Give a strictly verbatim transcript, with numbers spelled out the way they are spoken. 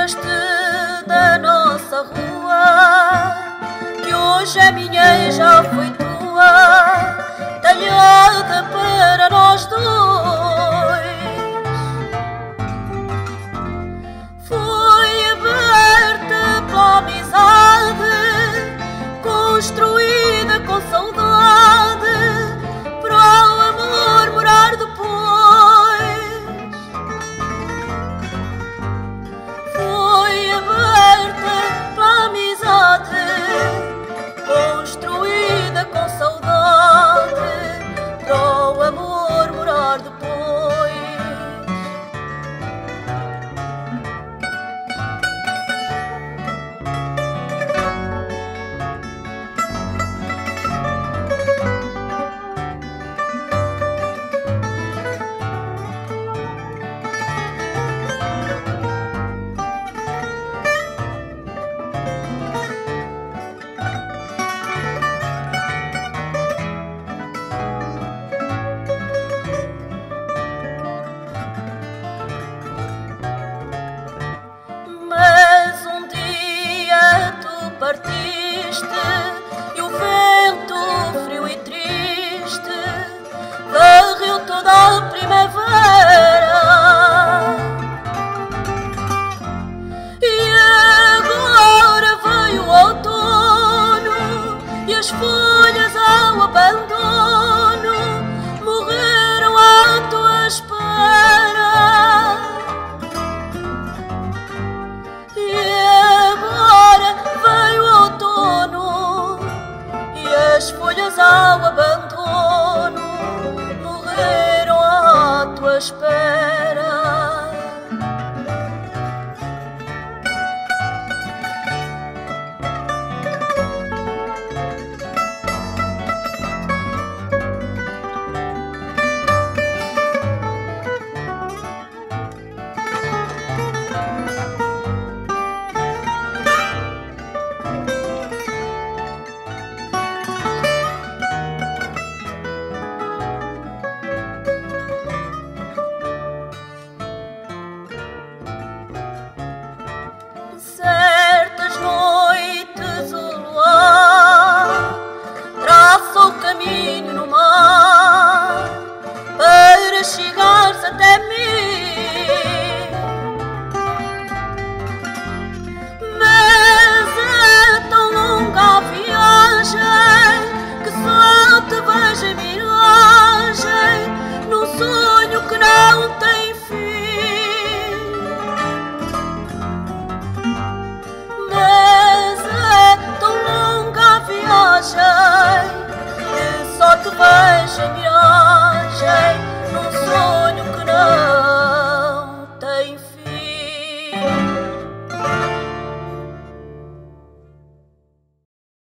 Lembras-te da nossa rua, que hoje é minha e já foi tua, talhada para nós dois. Foi aberta pela amizade, construída com saudade, para o amor morar depois. Foi aberta pela amizade, construída com saudade, para o amor morar depois. Partiste e o vento frio e triste varreu toda a primavera, e agora veio o outono e as folhas ao abandono morreram à tua espera. As folhas ao abandono morreram à tua espera. Certas noites o luar traça o caminho no mar para chegar-se até mim, mas é tão longa a viagem que só te vejo em